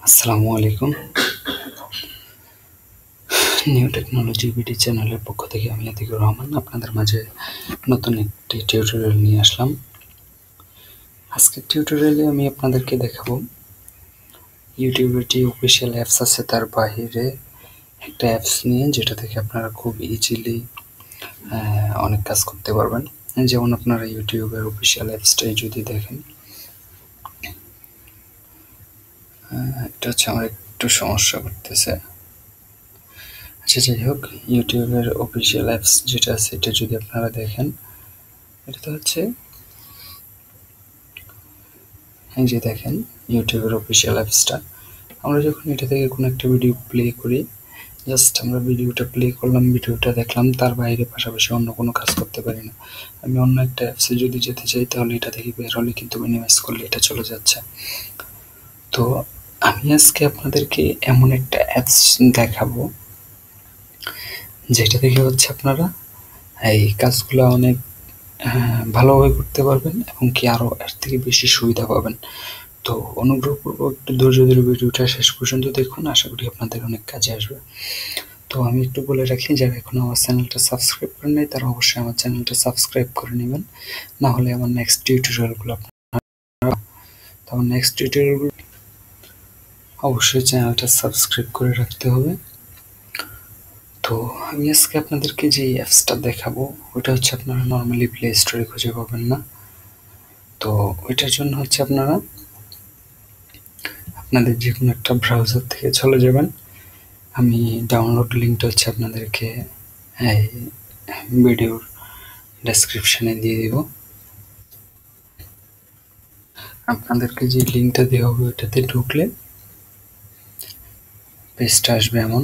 আসসালামু আলাইকুম। New technology BD চ্যানেলের পক্ষ থেকে আমি আতিকুর রহমান আপনাদের মাঝে নতুন একটি টিউটোরিয়াল নিয়ে আসলাম। আজকের টিউটোরিয়ালে আমি আপনাদেরকে দেখাবো ইউটিউবের যে অফিসিয়াল অ্যাপস আছে তার বাইরে একটা অ্যাপস নিয়ে, যেটা থেকে আপনারা খুব ইজিলি অনেক কাজ করতে পারবেন। যেমন আপনারা ইউটিউবের অফিসিয়াল অ্যাপসটাই যদি দেখেন, এটা হচ্ছে আমার একটু সমস্যা করতেছে। আচ্ছা, যাই হোক, ইউটিউবের অফিসিয়াল অ্যাপস যেটা আছে এটা যদি আপনারা দেখেন, এটা তো হচ্ছে এই যে দেখেন ইউটিউবের অফিসিয়াল অ্যাপসটা। আমরা যখন এটা থেকে কোনো একটা ভিডিও প্লে করি, জাস্ট আমরা ভিডিওটা প্লে করলাম, ভিডিওটা দেখলাম, তার বাইরে পাশাপাশি অন্য কোনো কাজ করতে পারি না। আমি অন্য একটা অ্যাপসে যদি যেতে চাই তাহলে এটা থেকে বের হলে কিন্তু মিনিমাইজ করলে এটা চলে যাচ্ছে। তো আমি আজকে আপনাদেরকে এমন একটা অ্যাপস দেখাবো যেটা থেকে হচ্ছে আপনারা এই কাজগুলো অনেক ভালোভাবে করতে পারবেন এবং কি আরও এর থেকে বেশি সুবিধা পাবেন। তো অনুগ্রহপূর্বক একটু ধৈর্য ধরে ভিডিওটা শেষ পর্যন্ত দেখুন, আশা করি আপনাদের অনেক কাজে আসবে। তো আমি একটু বলে রাখি, যারা এখনও আমার চ্যানেলটা সাবস্ক্রাইব করেন নাই তারা অবশ্যই আমার চ্যানেলটা সাবস্ক্রাইব করে নেবেন, না হলে আমার নেক্সট টিউটোরিয়ালগুলো অবশ্যই চ্যানেলটা সাবস্ক্রাইব করে রাখতে হবে। তো আমি আজকে আপনাদেরকে যে অ্যাপসটা দেখাবো ওইটা হচ্ছে আপনারা নর্মালি প্লে স্টোরে খুঁজে পাবেন না। তো ওইটার জন্য হচ্ছে আপনারা আপনাদের যে কোনো একটা ব্রাউজার থেকে চলে যাবেন। আমি ডাউনলোড লিঙ্কটা হচ্ছে আপনাদেরকে এই ভিডিওর ডেসক্রিপশানে দিয়ে দিব। আপনাদেরকে যে লিঙ্কটা দেওয়া হবে ওইটাতে ঢুকলে পেজটা আসবে এমন,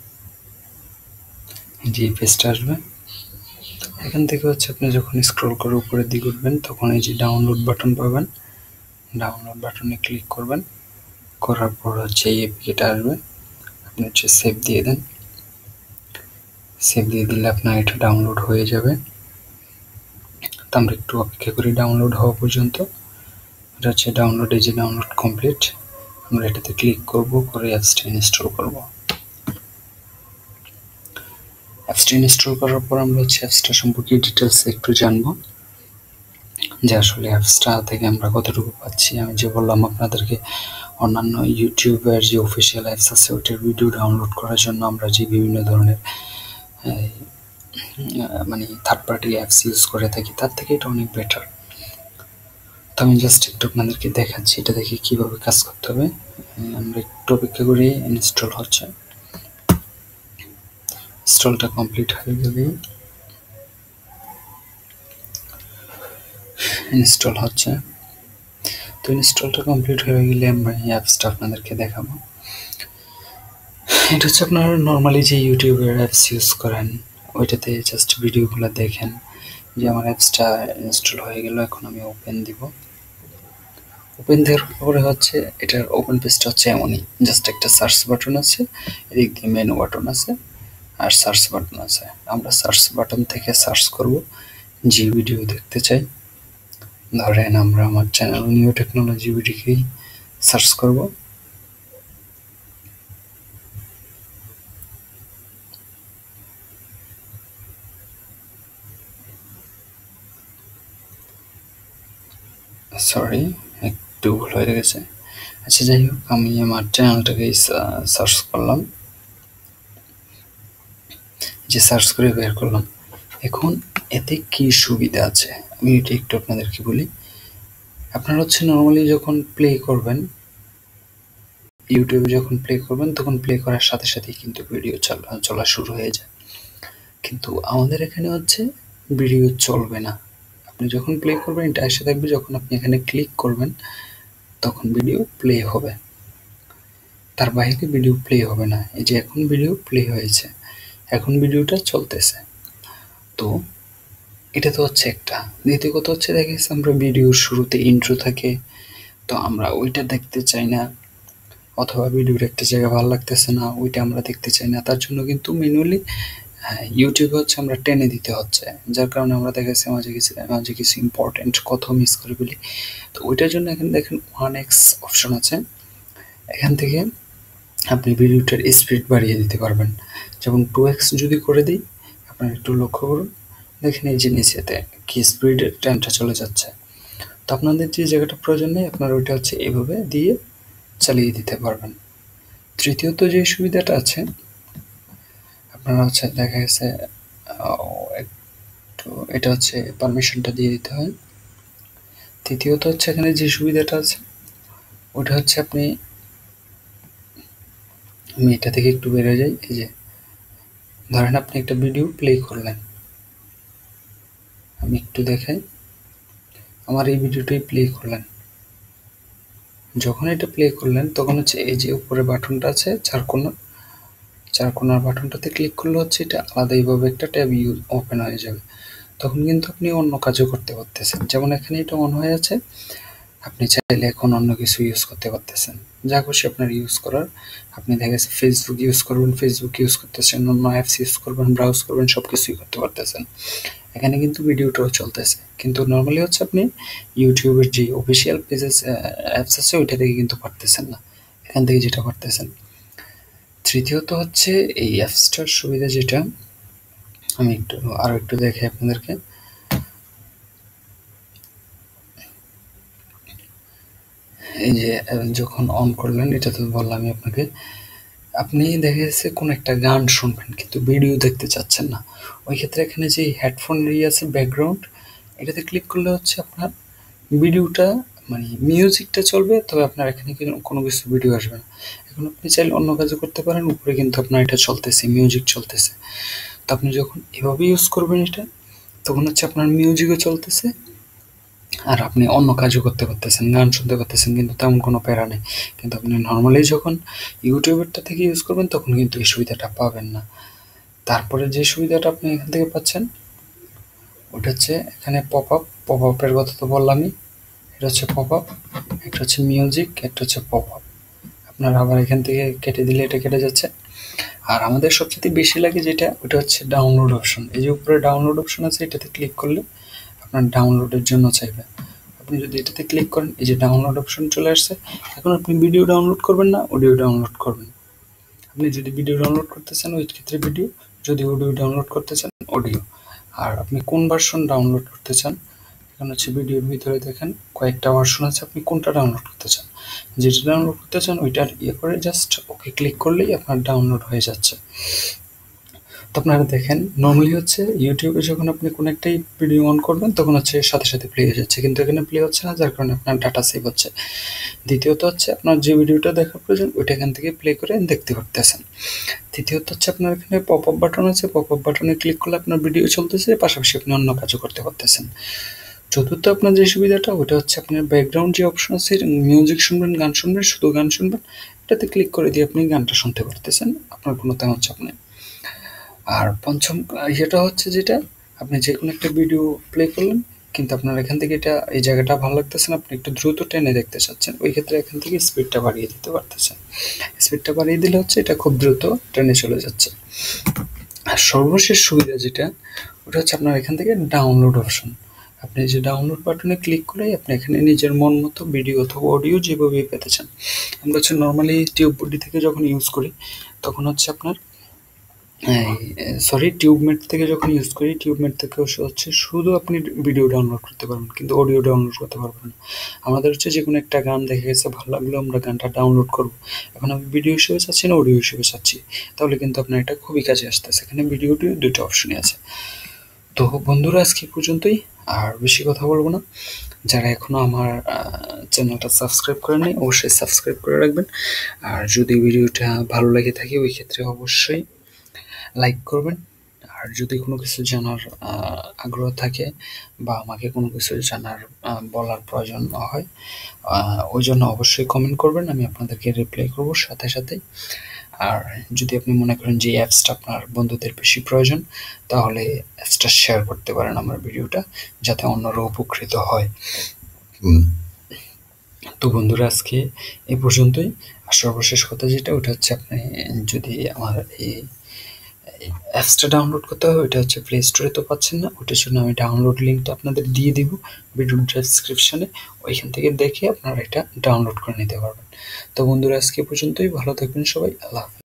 যে পেজটা আসবে। এখান থেকে হচ্ছে আপনি যখন স্ক্রল করে উপরের দিকে উঠবেন তখন এই যে ডাউনলোড বাটন পাবেন, ডাউনলোড বাটনে ক্লিক করবেন। করার পর হচ্ছে এই এপিকেটা আসবে, আপনি হচ্ছে সেভ দিয়ে দেন। সেভ দিয়ে দিলে আপনার এটা ডাউনলোড হয়ে যাবে। তো আমরা একটু অপেক্ষা করি ডাউনলোড হওয়া পর্যন্ত। এটা হচ্ছে ডাউনলোড, এই যে ডাউনলোড কমপ্লিট। আমরা এটাতে ক্লিক করব, করে অ্যাপসটা ইনস্টল করব। অ্যাপসটা ইনস্টল করার পর আমরা হচ্ছে অ্যাপসটা সম্পর্কে ডিটেলস একটু জানবো, যে আসলে অ্যাপসটা থেকে আমরা কতটুকু পাচ্ছি। আমি যে বললাম আপনাদেরকে, অন্যান্য ইউটিউবের যে অফিসিয়াল অ্যাপস আছে ওইটার ভিডিও ডাউনলোড করার জন্য আমরা যে বিভিন্ন ধরনের মানে থার্ড পার্টি অ্যাপস ইউজ করে থাকি, তার থেকে এটা অনেক বেটার। তো আমি জাস্ট একটু আপনাদেরকে দেখাচ্ছি এটা দেখে কীভাবে কাজ করতে হবে। আমরা একটু অপেক্ষা করি, ইনস্টল হচ্ছে। ইনস্টলটা কমপ্লিট হয়ে গেলে ইনস্টল হচ্ছে। তো ইনস্টলটা কমপ্লিট হয়ে গেলে আমরা এই অ্যাপসটা আপনাদেরকে দেখাবো। এটা হচ্ছে আপনারা নর্মালি যে ইউটিউবের অ্যাপস ইউজ করেন ওইটাতে জাস্ট ভিডিওগুলো দেখেন। যে আমার অ্যাপসটা ইনস্টল হয়ে গেল, এখন আমি ওপেন দিব। ওপেন দেওয়ার পরে হচ্ছে এটার ওপেন পেজটা হচ্ছে এমনই, জাস্ট একটা সার্চ বাটন আছে, এদিক দিয়ে মেনু বাটন আছে আর সার্চ বাটন আছে। আমরা সার্চ বাটন থেকে সার্চ করব যে ভিডিও দেখতে চাই। ধরেন আমরা আমার চ্যানেল নিউ টেকনোলজি ভিডিওকেই সার্চ করব। সরি, একটু ভুল হয়ে গেছে। আচ্ছা, যাই হোক, আমি আমার চ্যানেলটাকেই সার্চ করলাম, যে সার্চ করে বের করলাম। এখন এতে কি সুবিধা আছে আমি এটা একটু আপনাদেরকে বলি। আপনারা হচ্ছে নর্মালি যখন প্লে করবেন, ইউটিউবে যখন প্লে করবেন তখন প্লে করার সাথে সাথেই কিন্তু ভিডিও চলা শুরু হয়ে যায়। কিন্তু আমাদের এখানে হচ্ছে ভিডিও চলবে না। আপনি যখন প্লে করবেন এটা এসে থাকবে, যখন আপনি এখানে ক্লিক করবেন তখন ভিডিও প্লে হবে, তার বাইরে ভিডিও প্লে হবে না। এই যে এখন ভিডিও প্লে হয়েছে, এখন ভিডিওটা চলতেছে। তো এটা তো হচ্ছে একটা। দ্বিতীয় কথা হচ্ছে, দেখা গেছে আমরা ভিডিওর শুরুতে ইন্ট্রো থাকে, তো আমরা ওইটা দেখতে চাই না, অথবা ভিডিওর একটা জায়গা ভালো লাগতেছে না, ওইটা আমরা দেখতে চাই না। তার জন্য কিন্তু ম্যানুয়ালি ইউটিউবে হচ্ছে আমরা টেনে দিতে হচ্ছে, যার কারণে আমরা দেখা যাচ্ছে মাঝে কিছু ইম্পর্টেন্ট কথা মিস করে ফেলি। তো ওইটার জন্য এখানে দেখেন 1x অপশন আছে, এখান থেকে আপনি ভিডিওটার স্পিড বাড়িয়ে দিতে পারবেন। যেমন 2x যদি করে দিই, আপনারা একটু লক্ষ্য করুন, দেখেন এই যে নিচেতে কি স্পিডে টাইমটা চলে যাচ্ছে। তো আপনাদের যে জায়গাটা প্রয়োজন নেই আপনারা ওইটা হচ্ছে এভাবে দিয়ে চালিয়ে দিতে পারবেন। তৃতীয়ত যে সুবিধাটা আছে, আপনারা হচ্ছে দেখা গেছে একটু এটা হচ্ছে পারমিশনটা দিয়ে দিতে হয়। তৃতীয়ত হচ্ছে এখানে যে সুবিধাটা আছে ওটা হচ্ছে আপনি, আমি এটা থেকে একটু বেড়ে যাই। এই যে ধরেন আপনি একটা ভিডিও প্লে করলেন, আমি একটু দেখাই, আমার এই ভিডিওটাই প্লে করলেন। যখন এটা প্লে করলেন তখন হচ্ছে এই যে উপরে বাটনটা আছে চার কোণার বাটনটাতে ক্লিক করলে হচ্ছে এটা আলাদা এইভাবে একটা ট্যাব ওপেন হয়ে যাবে। তখন কিন্তু আপনি অন্য কাজও করতে পারতেছেন। যেমন এখানে এটা অন হয়ে আছে, আপনি চাইলে এখন অন্য কিছু ইউজ করতে পারতেছেন, যা খুশি আপনার ইউজ করার। আপনি দেখা গেছে ফেসবুক ইউজ করবেন, ফেসবুক ইউজ করতেছেন, অন্য অ্যাপস ইউজ করবেন, ব্রাউজ করবেন, সব কিছুই করতে পারতেছেন। এখানে কিন্তু ভিডিওটাও চলতেছে, কিন্তু নর্মালি হচ্ছে আপনি ইউটিউবের যে অফিসিয়াল পেজেস অ্যাপস আছে ওইটা থেকে কিন্তু পারতেছেন না, এখান থেকে যেটা পারতেছেন। তৃতীয়ত হচ্ছে এই অ্যাপসটার সুবিধা যেটা, আমি আরও একটু দেখাই আপনাদেরকে। এই যে যখন অন করলেন, এটা তো বললামই আপনাকে, আপনি দেখা যাচ্ছে কোনো একটা গান শুনবেন কিন্তু ভিডিও দেখতে চাচ্ছেন না, ওই ক্ষেত্রে এখানে যে হেডফোন আছে ব্যাকগ্রাউন্ড, এটাতে ক্লিক করলে হচ্ছে আপনার ভিডিওটা মানে মিউজিকটা চলবে, তবে আপনার এখানে কোনো কিছু ভিডিও আসবে না। এখন আপনি চাইলে অন্য কাজও করতে পারেন, উপরে কিন্তু আপনার এটা চলতেছে, মিউজিক চলতেছে। তো আপনি যখন এভাবে ইউজ করবেন এটা, তখন হচ্ছে আপনার মিউজিকও চলতেছে আর আপনি অন্য কাজও করতে পারতেছেন, গান শুনতে পারতেছেন, কিন্তু তেমন কোনো প্যারা নেই। কিন্তু আপনি নর্মালি যখন ইউটিউবেরটা থেকে ইউজ করবেন তখন কিন্তু এই সুবিধাটা পাবেন না। তারপরে যে সুবিধাটা আপনি এখান থেকে পাচ্ছেন ওটা হচ্ছে এখানে পপ আপের কথা তো বললামই। এটা হচ্ছে পপ আপ, একটা হচ্ছে মিউজিক, একটা হচ্ছে পপ আপ। আপনারা আবার এখান থেকে কেটে দিলে এটা কেটে যাচ্ছে। আর আমাদের সবচেয়ে বেশি লাগে যেটা, ওটা হচ্ছে ডাউনলোড অপশন। এই যে উপরে ডাউনলোড অপশন আছে, এটাতে ক্লিক করলে আপনার ডাউনলোডের জন্য চাইবে। আপনি যদি এটাতে ক্লিক করেন, এই যে ডাউনলোড অপশন চলে আসছে। এখন আপনি ভিডিও ডাউনলোড করবেন না অডিও ডাউনলোড করবেন। আপনি যদি ভিডিও ডাউনলোড করতে চান ওই ক্ষেত্রে ভিডিও, যদি অডিও ডাউনলোড করতে চান অডিও। আর আপনি কোন ভার্সন ডাউনলোড করতে চান, এখন হচ্ছে ভিডিওর ভিতরে দেখেন কয়েকটা ভার্সন আছে, আপনি কোনটা ডাউনলোড করতে চান, যেটা ডাউনলোড করতে চান ওইটার করে জাস্ট ওকে ক্লিক করলেই আপনার ডাউনলোড হয়ে যাচ্ছে। তো আপনারা দেখেন নর্মালি হচ্ছে ইউটিউবে যখন আপনি কোনো একটাই ভিডিও অন করবেন তখন হচ্ছে সাথে সাথে প্লে হয়ে যাচ্ছে, কিন্তু এখানে প্লে হচ্ছে না, যার কারণে আপনার ডাটা সেভ হচ্ছে। দ্বিতীয়ত হচ্ছে আপনার যে ভিডিওটা দেখার প্রয়োজন ওইটা এখান থেকে প্লে করে দেখতে পারতেছেন। তৃতীয়ত হচ্ছে আপনার এখানে পপ আপ বাটন আছে, পপ আপ বাটনে ক্লিক করলে আপনার ভিডিও চলতেছে, পাশাপাশি আপনি অন্য কাজও করতে পারতেছেন। চতুর্থ আপনার যে সুবিধাটা ওটা হচ্ছে আপনার ব্যাকগ্রাউন্ড যে অপশন আছে, মিউজিক শুনবেন, গান শুনবেন, শুধু গান শুনবেন, এটাতে ক্লিক করে দিয়ে আপনি গানটা শুনতে পারতেছেন, আপনার কোনো তেমন চাপ নেই। আর পঞ্চম ইয়েটা হচ্ছে যেটা, আপনি যে কোনো একটা ভিডিও প্লে করলেন কিন্তু আপনার এখান থেকে এটা এই জায়গাটা ভালো লাগতেছে না, আপনি একটু দ্রুত টেনে দেখতে চাচ্ছেন, ওই ক্ষেত্রে এখান থেকে স্পিডটা বাড়িয়ে দিতে পারতেছেন। স্পিডটা বাড়িয়ে দিলে হচ্ছে এটা খুব দ্রুত ট্রেনে চলে যাচ্ছে। আর সর্বশেষ সুবিধা যেটা, ওটা হচ্ছে আপনার এখান থেকে ডাউনলোড অপশন। আপনি যে ডাউনলোড বাটনে ক্লিক করেই আপনি এখানে নিজের মন মতো ভিডিও অথবা অডিও যেভাবে পেতে চান। আমরা হচ্ছে নর্মালি টিউববুডি থেকে যখন ইউজ করি তখন হচ্ছে আপনার টিউবমেট থেকে যখন ইউজ করি, টিউবমেট থেকে হচ্ছে শুধু আপনি ভিডিও ডাউনলোড করতে পারবেন কিন্তু অডিও ডাউনলোড করতে পারবেন না। আমাদের হচ্ছে যে কোনো একটা গান দেখে গেছে ভালো লাগলো, আমরা গানটা ডাউনলোড করব, এখন আমি ভিডিও হিসেবে চাচ্ছি না অডিও হিসেবে চাচ্ছি, তাহলে কিন্তু আপনার এটা খুবই কাজে আসতেছে। এখানে ভিডিও অডিও দুটো অপশনই আছে। তো বন্ধুরা আজকে পর্যন্তই, আর বেশি কথা বলবো না। যারা এখনও আমার চ্যানেলটা সাবস্ক্রাইব করেনি অবশ্যই সাবস্ক্রাইব করে রাখবেন। আর যদি ভিডিওটা ভালো লেগে থাকে ওই ক্ষেত্রে অবশ্যই লাইক করবেন। আর যদি কোনো কিছু জানার আগ্রহ থাকে বা আমাকে কোনো কিছু জানার বলার প্রয়োজন হয়, ওই জন্য অবশ্যই কমেন্ট করবেন, আমি আপনাদেরকে রিপ্লাই করব সাথে সাথেই। আর যদি আপনি মনে করেন যে অ্যাপসটা আপনার বন্ধুদের বেশি প্রয়োজন, তাহলে অ্যাপসটা শেয়ার করতে পারেন আমার ভিডিওটা, যাতে অন্যরা উপকৃত হয়। তো বন্ধুরা আজকে এই পর্যন্তই। আর সর্বশেষ কথা যেটা ওটা হচ্ছে, আপনি যদি আমার এই অ্যাপসটা ডাউনলোড করতে হবে, ওইটা হচ্ছে প্লে স্টোরে তো পাচ্ছেন না, ওটার জন্য আমি ডাউনলোড লিঙ্কটা আপনাদের দিয়ে দিব ভিডিওর ডেসক্রিপশনে। ওইখান থেকে দেখে আপনারা এটা ডাউনলোড করে নিতে পারবেন। তো বন্ধুরা আজকে পর্যন্তই, ভালো থাকবেন সবাই, আল্লাহ হাফেজ।